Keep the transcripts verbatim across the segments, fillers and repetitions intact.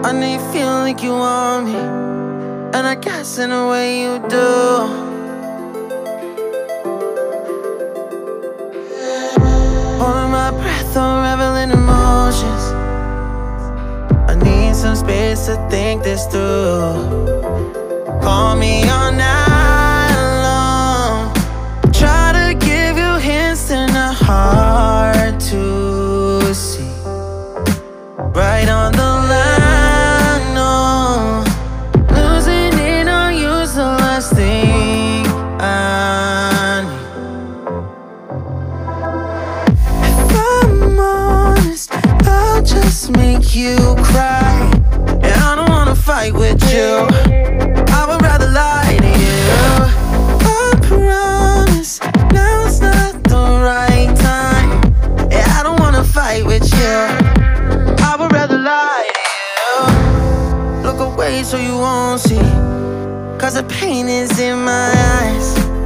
I know you feel like you want me, and I guess in a way you do. Holding my breath, unraveling emotions. I need some space to think this through. Call me all night long. Try to give you hints and a hard to see. Right on the line, no. Losing it on you's the last thing I need. If I'm honest, I'll just make you cry. And I don't wanna fight with you, I would rather lie to you. I promise, now's not the right time. Yeah, I don't wanna fight with you, I would rather lie to you. Look away so you won't see, cause the pain is in my eyes.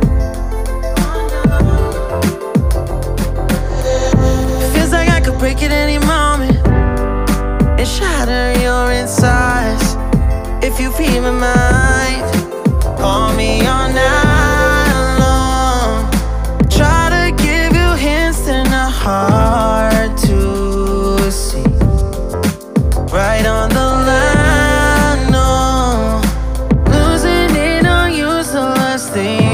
Feels like I could break it any moment and shatter your insides. If you feel my mind, call me all night long. Try to give you hints and a hard to see. Right on the line, no. Losing it on you's the last thing